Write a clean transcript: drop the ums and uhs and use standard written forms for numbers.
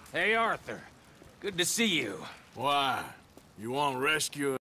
Hey, Arthur. Good to see you. Why? You want rescue?